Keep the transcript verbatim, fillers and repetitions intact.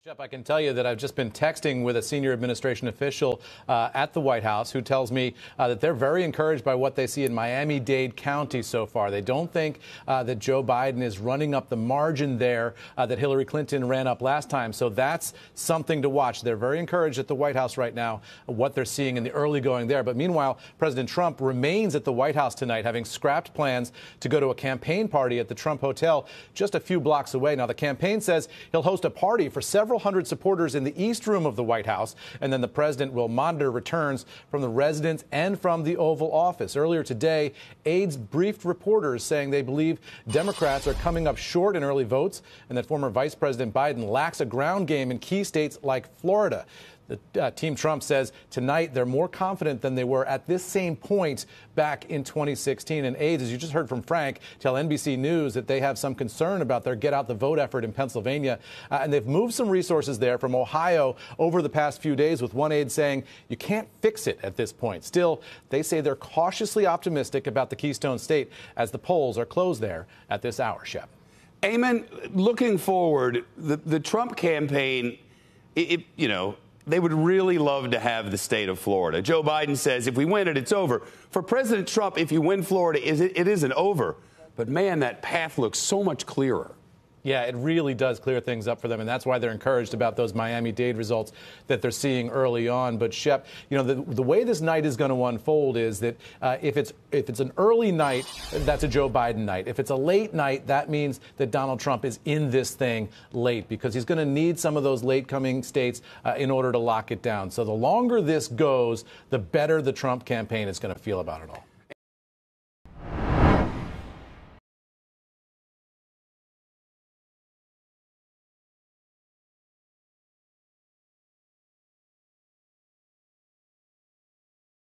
Shep, I can tell you that I've just been texting with a senior administration official uh, at the White House who tells me uh, that they're very encouraged by what they see in Miami Dade County so far. They don't think uh, that Joe Biden is running up the margin there uh, that Hillary Clinton ran up last time. So that's something to watch. They're very encouraged at the White House right now, what they're seeing in the early going there. But meanwhile, President Trump remains at the White House tonight, having scrapped plans to go to a campaign party at the Trump Hotel just a few blocks away. Now, the campaign says he'll host a party for several hundred supporters in the East Room of the White House, and then the president will monitor returns from the residence and from the Oval Office. Earlier today, aides briefed reporters saying they believe Democrats are coming up short in early votes and that former Vice President Biden lacks a ground game in key states like Florida. The uh, Team Trump says tonight they're more confident than they were at this same point back in twenty sixteen. And aides, as you just heard from Frank, tell N B C News that they have some concern about their get out the vote effort in Pennsylvania. Uh, and they've moved some resources there from Ohio over the past few days, with one aide saying you can't fix it at this point. Still, they say they're cautiously optimistic about the Keystone State as the polls are closed there at this hour, Shep. Amen. Looking forward, the, the Trump campaign, it, it, you know, they would really love to have the state of Florida. Joe Biden says if we win it, it's over. For President Trump, if you win Florida, it isn't over. But, man, that path looks so much clearer. Yeah, it really does clear things up for them, and that's why they're encouraged about those Miami-Dade results that they're seeing early on. But, Shep, you know, the, the way this night is going to unfold is that uh, if it's if it's an early night, that's a Joe Biden night. If it's a late night, that means that Donald Trump is in this thing late, because he's going to need some of those late-coming states uh, in order to lock it down. So the longer this goes, the better the Trump campaign is going to feel about it all.